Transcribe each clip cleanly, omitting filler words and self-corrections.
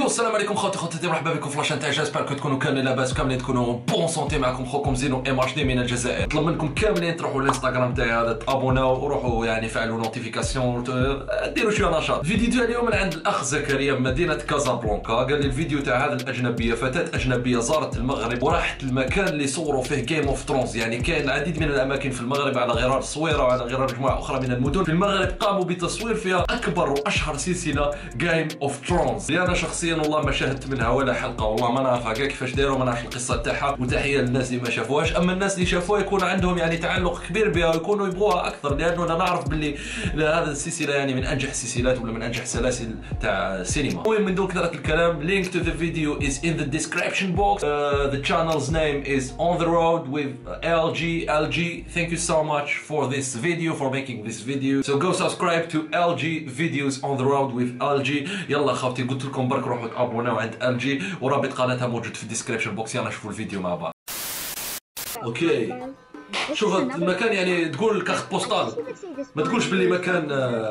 السلام عليكم خوتي مرحبا بكم في لاشين تاع جاسبر تكونوا كاملين لاباس كاملين تكونوا بون سونتي. معكم خوكم زينو ام اتش دي من الجزائر. نطلب منكم كاملين تروحوا للانستغرام تاعي هذا تابوناو وروحوا يعني فعلوا نوتيفيكاسيون ديروا شويه نشاط. الفيديو تاع اليوم من عند الاخ زكريا من مدينه كازابلانكا. قال لي الفيديو تاع هذه الاجنبيه، فتاه اجنبيه زارت المغرب وراحت المكان اللي صوروا فيه جيم اوف ثرونز. يعني كاين العديد من الاماكن في المغرب على غرار الصويره وعلى غرار مجموعه اخرى من المدن في المغرب قاموا بتصوير فيها اكبر واشهر سلسله جيم اوف ثرونز. انا شخصيا والله ما شاهدت منها ولا حلقه، والله ما نعرفها كاع كيفاش دايروا، ما نعرفش القصه تاعها. وتحيه للناس اللي ما شافوهاش، اما الناس اللي شافوها يكون عندهم يعني تعلق كبير بها ويكونوا يبغوها اكثر، لانه انا نعرف باللي هذه السلسله يعني من انجح السلسلات ولا من انجح سلاسل تاع السينما. المهم من دون كثره الكلام، link to the video is in the description box. The channel's name is On the Road with LG. Thank you so much for this video, for making this video. So go subscribe to LG videos On the Road with LG. يلا خوتي قلت لكم برك روحوا تابوناو عند LG ورابط قناتها موجود في الديسكريبشن بوكس. يلا نشوفوا الفيديو مع بعض. اوكي شوف هذا المكان يعني تقول كاخت بوستال، ما تقولش باللي مكان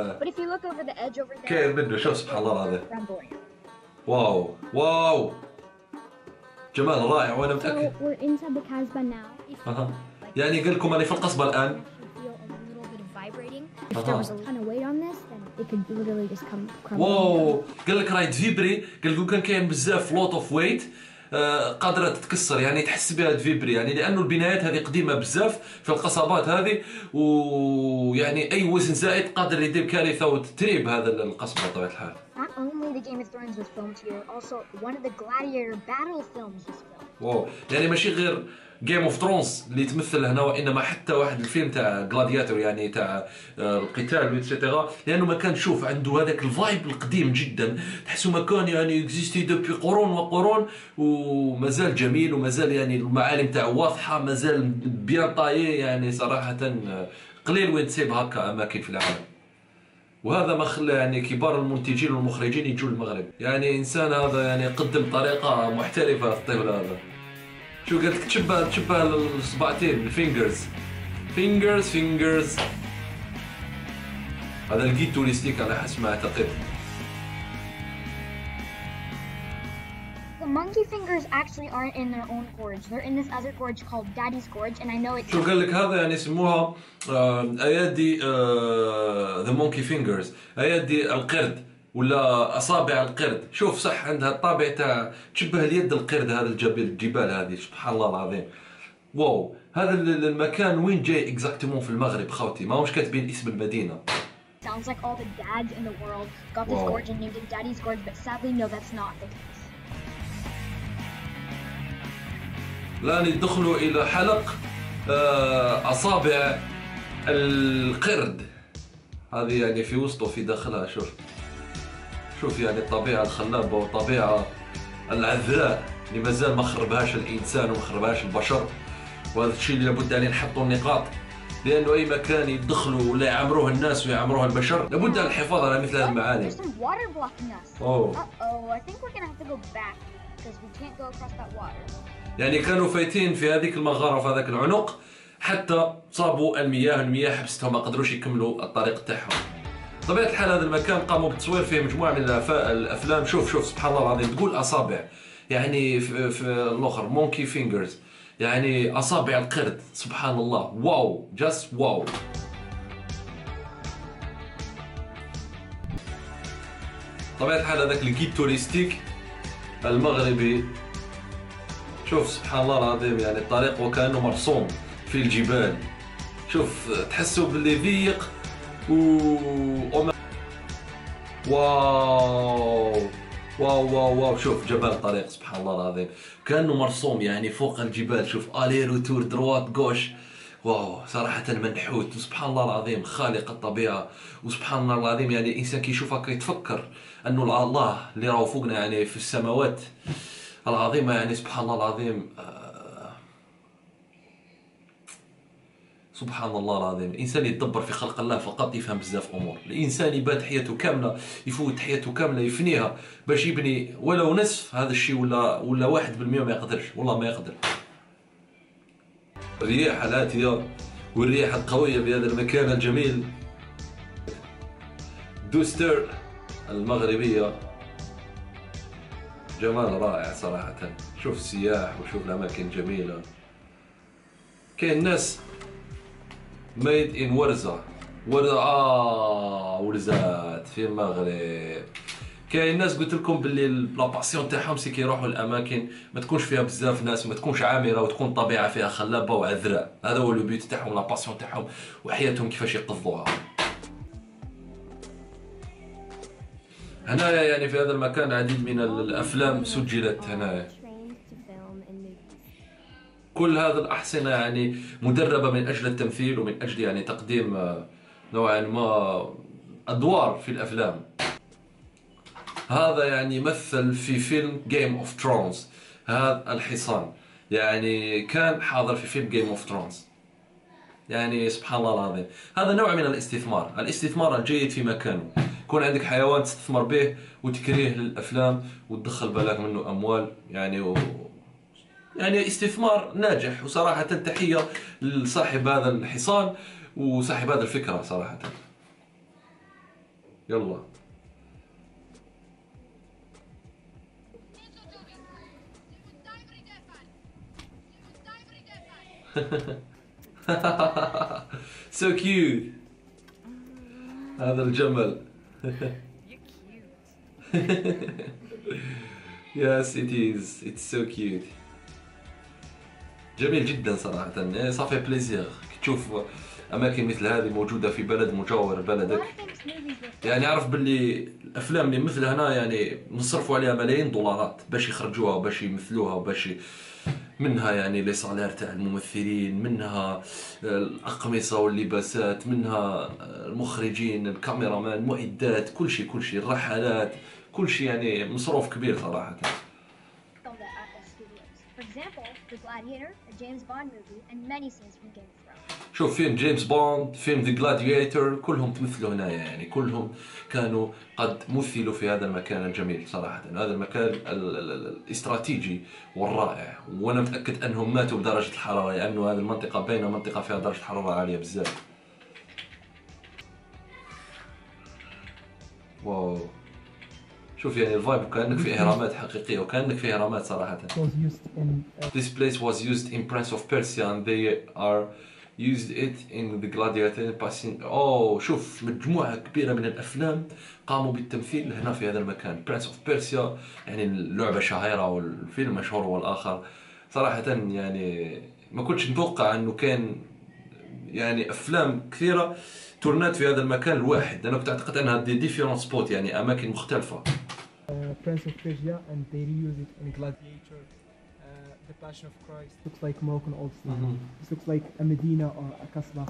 كاين منه. شوف سبحان الله العظيم، واو جمال رائع. وانا متاكد يعني قال لكم انا في القصبه الان. واو قال لك راهي تفيبري، قال لكم كان كاين بزاف لوت اوف ويت قادره تتكسر، يعني تحس بها تفيبري، يعني لانه البنايات هذه قديمه بزاف في القصبات هذه، ويعني اي وزن زائد قادر يدير كارثه وتتريب هذا القصبه بطبيعه الحال. Not only the Game of Thrones was filmed here, also one of the Gladiator battle films was filmed. واو يعني ماشي غير جيم اوف ثرونز اللي تمثل هنا، وانما حتى واحد الفيلم تاع جلادياتور يعني تاع القتال وإتسيتيرا، لانه مكان شوف عنده هذاك الفايب القديم جدا، تحسوا مكان يعني اكزيستي دوبي قرون وقرون ومازال جميل، ومازال يعني المعالم تاعو واضحه، مازال بيان طايي. يعني صراحه قليل وين تسيب هكا اماكن في العالم، وهذا ما خلى يعني كبار المنتجين والمخرجين يجوا المغرب. يعني انسان هذا يعني قدم طريقه محترفه الطفل هذا. شو قالت لك تشبه الصباعتين الفينجرز. هذا الجيد توريستيك على حسب ما اعتقد. The monkey fingers actually aren't in their own gorge. They're in this other gorge called Daddy's Gorge, and I know it's. شو قال لك هذا يعني يسموها ايادي ذا مونكي فينجرز، ايادي القرد ولا اصابع القرد. شوف صح عندها الطابع تاع تشبه اليد القرد، هذا الجبال هذه سبحان الله العظيم. واو هذا المكان وين جاي اكزاكتومون في المغرب خوتي؟ ما همش كاتبين اسم المدينه. Sounds like all the dads in the world got this gorge and named it Daddy's Gorge, but sadly no, that's not the case. الان يدخلوا الى حلق اصابع القرد هذه، يعني في وسطه في داخلها. شوف يعني الطبيعه الخلابه والطبيعه العذراء اللي مازال ما خربهاش الانسان وما خربهاش البشر، وهذا الشيء اللي لابد عليه نحطوا النقاط، لانه اي مكان يدخلوا ولا يعمروه الناس ويعمروه البشر لابد على الحفاظ على مثل هذه المعالم. يعني كانوا فايتين في هذيك المغاره وفي هذاك العنق حتى صابوا المياه حبستهم، ما قدروش يكملوا الطريق تاعهم. بطبيعة الحال هذا المكان قاموا بالتصوير فيه مجموعة من الأفلام. شوف سبحان الله العظيم، تقول أصابع يعني في الآخر مونكي فينجرز، يعني أصابع القرد. سبحان الله، واو جاست واو. بطبيعة الحال هذاك الجيد توريستيك المغربي. شوف سبحان الله العظيم، يعني الطريق وكأنه مرسوم في الجبال. شوف تحسوا باللي ضيق واو شوف جبال الطريق سبحان الله العظيم كانه مرسوم يعني فوق الجبال. شوف الي روتور دروات غوش. واو صراحه منحوت، وسبحان الله العظيم خالق الطبيعه. وسبحان الله العظيم يعني الانسان كيشوف هكا يتفكر انه الله اللي راهو فوقنا يعني في السماوات العظيمه. يعني سبحان الله العظيم سبحان الله العظيم. الانسان يتدبر في خلق الله فقط يفهم بزاف امور. الانسان يبات حياته كامله، يفوت حياته كامله يفنيها باش يبني ولو نصف هذا الشيء ولا 1% ما يقدرش، والله ما يقدر. الرياح الآتية والرياح القوية بهذا المكان الجميل. دوستر المغربية جمال رائع صراحة. شوف السياح وشوف الأماكن جميلة. كاين ناس ميد ان ورزة ورزات في المغرب. كاين ناس قلت لكم باللي لا باسيون تاعهم سي كيروحوا الاماكن ما تكونش فيها بزاف ناس وما تكونش عامره وتكون طبيعه فيها خلابه وعذراء. هذا هو لو بيوت تاعهم، لا باسيون تاعهم وحياتهم كيفاش يقضوها. هنايا يعني في هذا المكان العديد من الافلام سجلت هنايا. كل هذه الأحصنة يعني مدربة من أجل التمثيل ومن أجل يعني تقديم نوعا ما أدوار في الأفلام. هذا يعني مثل في فيلم Game of Thrones. هذا الحصان يعني كان حاضر في فيلم Game of Thrones. يعني سبحان الله العظيم. هذا نوع من الاستثمار الجيد في مكانه. يكون عندك حيوان تستثمر به وتكريه للأفلام وتدخل بالك منه أموال يعني استثمار ناجح. وصراحة تحية لصاحب هذا الحصان وصاحب هذا الفكرة صراحة. يلا so cute. هذا الجمل. yes it is, it's so cute. جميل جدا صراحة. صافي بليزير تشوف أماكن مثل هذه موجودة في بلد مجاور لبلدك. يعني عرف باللي الأفلام اللي مثل هنا يعني نصرفوا عليها ملايين دولارات باش يخرجوها وباش يمثلوها وباش منها يعني لي سالير تاع الممثلين، منها الأقمصة واللباسات، منها المخرجين، الكاميرامان، المعدات، كل شيء الرحلات، كل شيء يعني مصروف كبير صراحة. For example, The Gladiator, a James Bond movie, and many scenes from Game of Thrones. شوف فيلم جيمس بوند، فيلم The Gladiator، كلهم تمثلوا هنايا. يعني كلهم كانوا قد مثلوا في هذا المكان الجميل صراحة. هذا المكان الاستراتيجي والرائع. وأنا متأكد أنهم ماتوا بدرجة الحرارة لأنه هذه المنطقة باينة منطقة فيها درجة حرارة عالية بزاف. واو شوف يعني الفايب كأنك في إهرامات حقيقية وكأنك في إهرامات صراحة. This place was used in Prince of Persia and they are used it in the Gladiator passing. شوف مجموعة كبيرة من الأفلام قاموا بالتمثيل هنا في هذا المكان. Prince of Persia يعني اللعبة شهيرة والفيلم مشهور هو الآخر. صراحة يعني ما كنتش نتوقع أنه كان يعني أفلام كثيرة تورنات في هذا المكان الواحد. أنا كنت أعتقد أنها different spot يعني أماكن مختلفة. Prince of Persia and they reuse it in Gladiator. The Passion of Christ looks like Moroccan old style. This looks like a Medina or a Kasbah.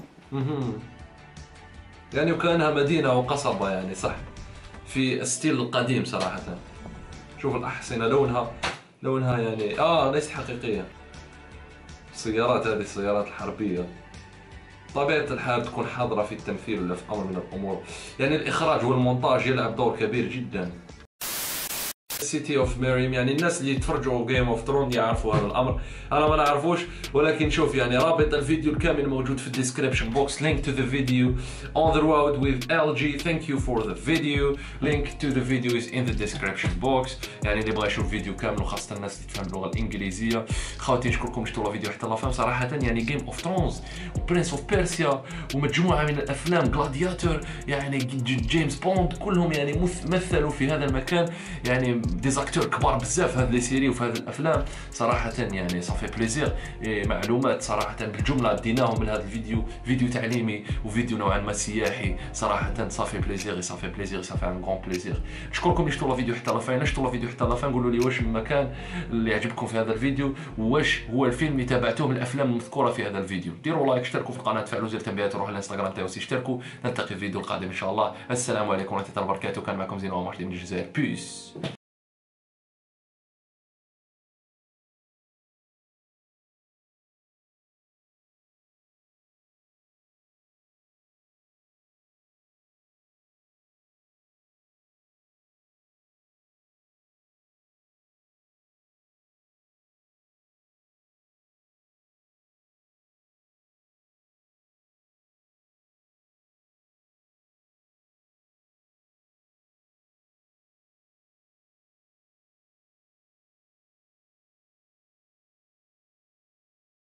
يعني وكأنها مدينة وقصبة يعني صح في الستيل القديم صراحة. شوف الأحصنة لونها يعني ليست حقيقية. السيارات هذه السيارات الحربية طبيعة الحال تكون حاضرة في التمثيل ولا في أمر من الأمور. يعني الإخراج والمونتاج يلعب دور كبير جدا. سيتي اوف ميريم يعني الناس اللي يتفرجوا جيم اوف ثرون يعرفوا هذا الامر. انا ما نعرفوش ولكن شوف يعني رابط الفيديو الكامل موجود في الديسكريبشن بوكس. link to the video on the road with LG. thank you for the video. link to the video is in the description box. يعني اللي بغى يشوف فيديو كامل وخاصه الناس اللي تفهم اللغه الانجليزيه خواتي نشكركم شفتوا الفيديو حتى لافام. صراحه يعني جيم اوف ثرونز وبرنس اوف بيرسيا ومجموعه من الافلام جلادياتور يعني جيمس بوند كلهم يعني مثلوا في هذا المكان. يعني ديزاكتور كبار بزاف هذه السيري وفي هذه الافلام صراحه. يعني صافي بليزير معلومات صراحه بالجمله ديناهم من هذا الفيديو. فيديو تعليمي وفيديو نوعا ما سياحي صراحه. صافي بليزير صافي ان غون بليزير. نشكركم اللي شفتوا الفيديو حتى لافين. شفتوا الفيديو حتى لافين قولوا لي واش المكان اللي عجبكم في هذا الفيديو واش هو الفيلم اللي تابعتوه من الافلام المذكوره في هذا الفيديو. ديروا لايك اشتركوا في القناه تفعلوا زر التنبيهات روحوا الانستغرام تاعي اشتركوا. نلتقي في الفيديو القادم ان شاء الله. السلام عليكم ورحمه الله وبركاته. كان معكم زين ومرحبا من الجزائر. بيس.